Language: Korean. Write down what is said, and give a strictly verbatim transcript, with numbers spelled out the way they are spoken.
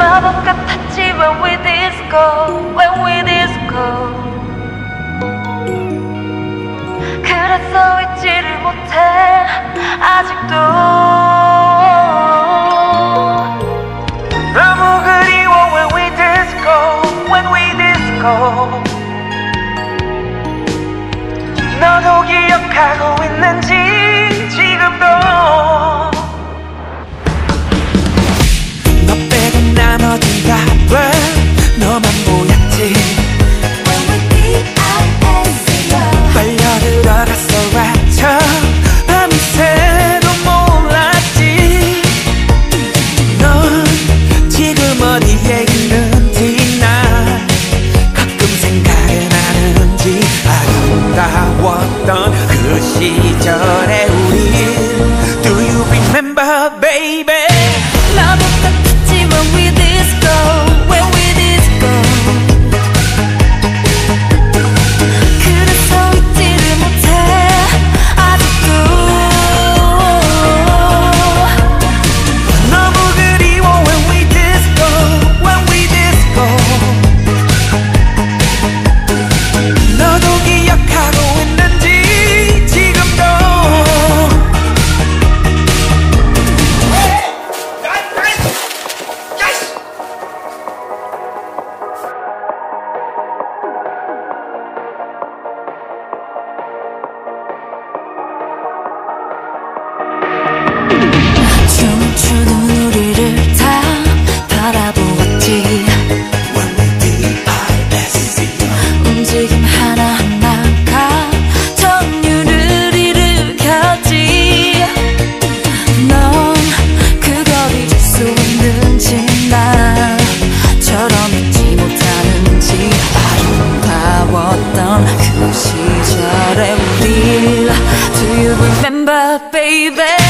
마법 같았지 when we disco, when we disco. 그래서 잊지를 못해 아직도. 너무 그리워 when we disco, when we disco. 너도 기억하고 있는지 지금도. 너 빼고 나머진 다 왜 너만 보였지. 빨려 들어갔어 rapture 밤새도 몰랐지. 넌 지금 어디에 있는지 나 가끔 생각은 하는지. 아름다웠던 그 시절의 우리 Do you remember baby. 마법 같았지 when we disco, when we disco. 그래서 잊지를 못해 아직도. 너무 그리워 when we disco, when we disco. 너도 기억하고 있는지 지금도. 춤추는 우리를 다 바라보았지. When we disco. 움직임 하나하나가 정율을 일으켰지. 넌 그걸 잊을 수 있는지 나처럼 잊지 못하는지. 아름다웠던 그 시절의 우리 Do you remember baby.